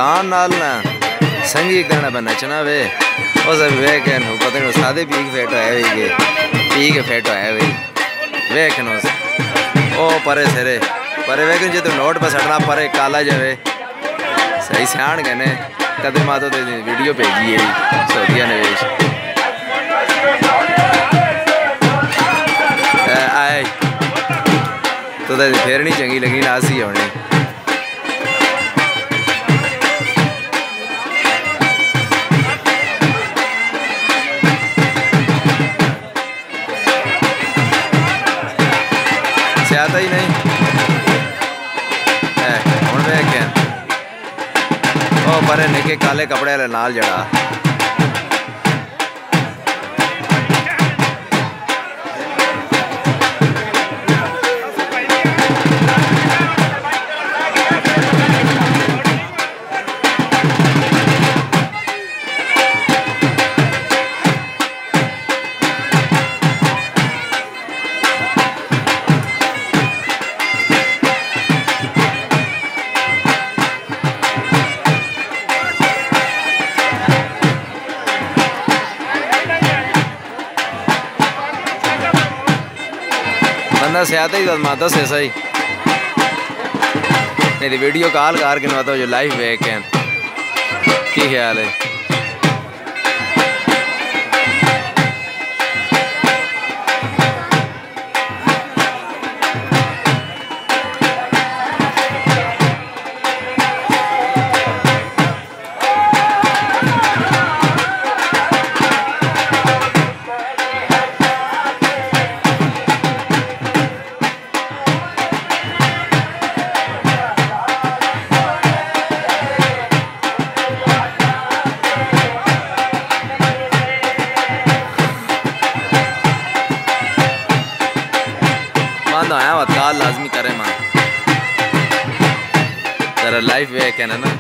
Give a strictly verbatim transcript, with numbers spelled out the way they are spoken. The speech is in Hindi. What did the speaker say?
जान नाल ना संगी करना पर नचना वे उस वे के पता नहीं सादे पी के फेट है वे के पी के फेट है वे वे के नो ओ परे सेरे परे वे के जो तो नोट पर सड़ना परे काला जावे सही सियाण गने कदे मातो दे वीडियो भेजी है सऊदिया नवेश आए तो दे फेरनी चंगी लगी नासी होनी आता ही नहीं हूँ वे क्या ओ परे निके काले कपड़े वाले नाल जड़ा बंदा से आता ही माता से सही मेरी वीडियो कॉल कार के नवाता जो लाइव वेख हैं की ख्याल है आया काल लाजमी करे मां तेरा लाइव वे क्या ना